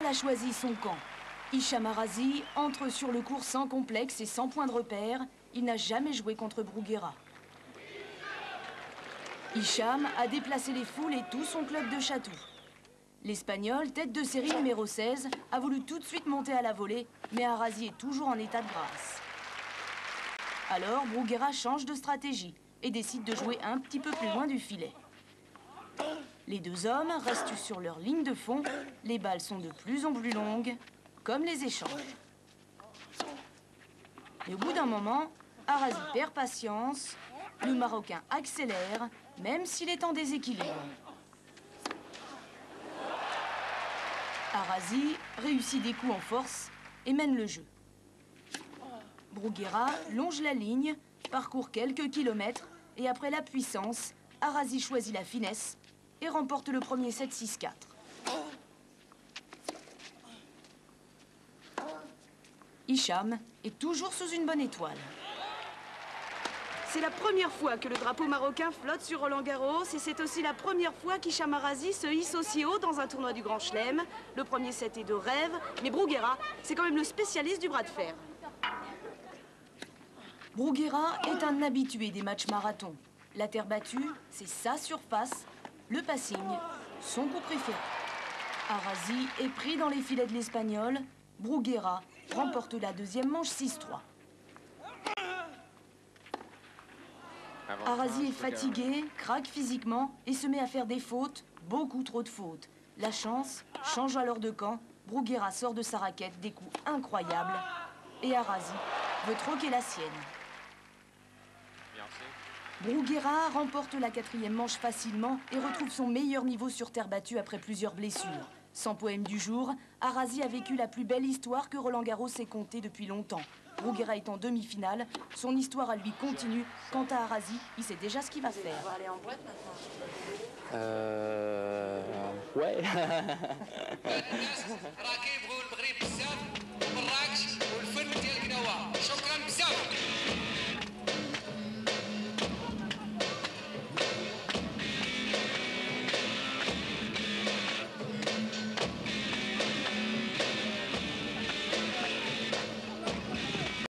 a choisi son camp. Hicham Arrazi entre sur le court sans complexe et sans point de repère. Il n'a jamais joué contre Bruguera. Hicham a déplacé les foules et tout son club de Chatou. L'Espagnol, tête de série numéro 16, a voulu tout de suite monter à la volée, mais Arrazi est toujours en état de grâce. Alors, Bruguera change de stratégie et décide de jouer un petit peu plus loin du filet. Les deux hommes restent sur leur ligne de fond. Les balles sont de plus en plus longues, comme les échanges. Et au bout d'un moment, Arrazi perd patience. Le Marocain accélère, même s'il est en déséquilibre. Arrazi réussit des coups en force et mène le jeu. Bruguera longe la ligne, parcourt quelques kilomètres et après la puissance, Arrazi choisit la finesse et remporte le premier set 6-4. Hicham est toujours sous une bonne étoile. C'est la première fois que le drapeau marocain flotte sur Roland-Garros et c'est aussi la première fois qu'Hicham Arrazi se hisse aussi haut dans un tournoi du Grand Chelem. Le premier set est de rêve, mais Bruguera, c'est quand même le spécialiste du bras de fer. Bruguera est un habitué des matchs marathons. La terre battue, c'est sa surface, le passing, son coup préféré. Arrazi est pris dans les filets de l'Espagnol. Bruguera remporte la deuxième manche 6-3. Arrazi est fatigué, craque physiquement et se met à faire des fautes, beaucoup trop de fautes. La chance change alors de camp. Bruguera sort de sa raquette des coups incroyables et Arrazi veut troquer la sienne. Bruguera remporte la quatrième manche facilement et retrouve son meilleur niveau sur terre battue après plusieurs blessures. Sans poème du jour, Arrazi a vécu la plus belle histoire que Roland-Garros ait contée depuis longtemps. Bruguera est en demi-finale, son histoire à lui continue. Quant à Arrazi, il sait déjà ce qu'il va faire. On va aller en boîte maintenant. Ouais.